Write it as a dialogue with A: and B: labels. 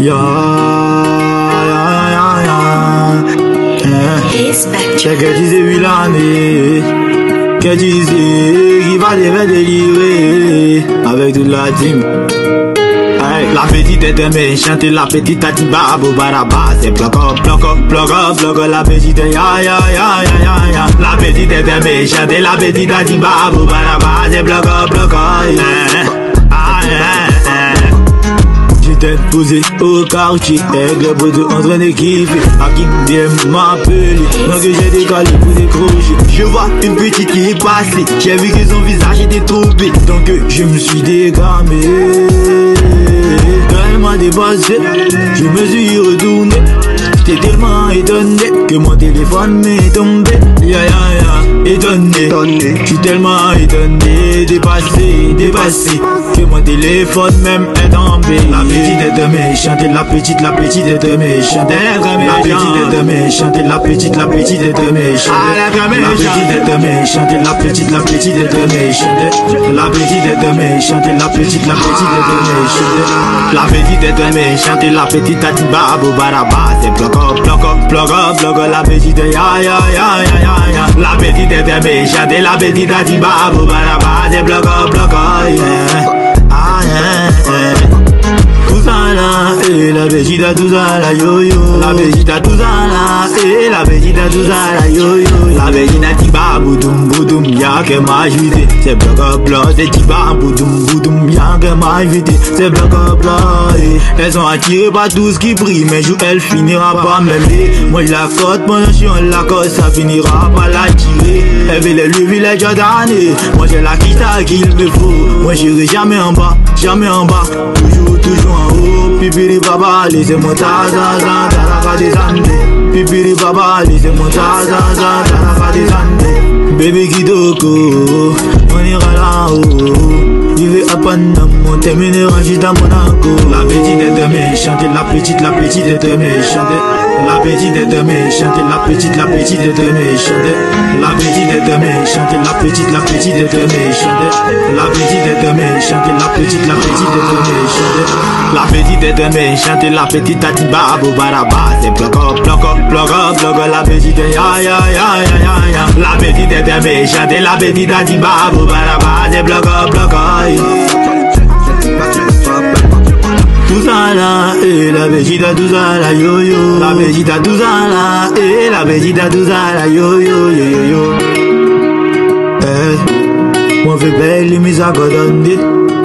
A: Ya, c'est que tu sais, l'année, que tu sais, qui va les délirer avec toute la team. La petite est méchante, la petite a dit babou baraba, c'est bloc up, la petite ya ya ya ya ya ya. La petite est méchante, la petite a dit babou baraba, c'est bloc up, j'étais posé au quartier, avec le poteau en train de kiffer. À qui vient m'appeler, moi que j'ai décalé pour décrocher. Je vois une petite qui est passée, j'ai vu que son visage était troublé, donc je me suis dégamé. Quand elle m'a dépassé, je me suis retourné. J'étais tellement étonné que mon téléphone m'est tombé. Ya ya ya, étonné, j'suis tellement étonné, dépassé, que mon téléphone même est tombé. La petite est méchante, la petite est méchante, la petite est méchante, la petite est méchante, la petite est méchante, la petite est méchante, la petite est méchante, la petite est méchante, la petite est méchante, la petite a dit babou baraba, c'est bloc up, la petite ya ya ya ya ya. La petite est méchante, la petite a dit babou baraba, c'est bloc up, tout ça là, et la petite a tout ça là, yo yo. La petite a tout ça là, et la petite a tout ça là, yo yo. La petite a dit babou boudum, y'a que ma juité. C'est bloc up là, c'est dit babou boudum, y'a que ma juité. C'est bloc up là, elles sont attirées par tout ce qui brille, mais jour elle finira par m'aimer. Moi je la cote, moi je suis en la cote, ça finira par l'attirer. Elle veut les lever les Jordanes, moi j'ai la guitare qu'il me faut. Moi j'irai jamais en bas, toujours en haut. Pipiri baba, laissez-moi tazaza, taraka des andes. Pipiri baba, laissez-moi tazaza, taraka des andes. Bébé Kidoko, on ira là-haut. Il veut apprendre mon terminera juste à Monaco. La petite est méchante, la petite est méchante. La petite est méchante, la petite est méchante. La petite est méchante, la petite est méchante. La petite est méchante, la petite est méchante. La petite est méchante, la petite a dit babou baraba, c'est bloc up, la petite ya ya ya ya ya. La petite est méchante, la petite a dit babou baraba, c'est bloc up. Tout ça là, et la petite a tout ça là, yo yo. La petite a tout ça là, et la petite a tout ça là, yo yo yo yo. Moi fais belle, mais ça godonne.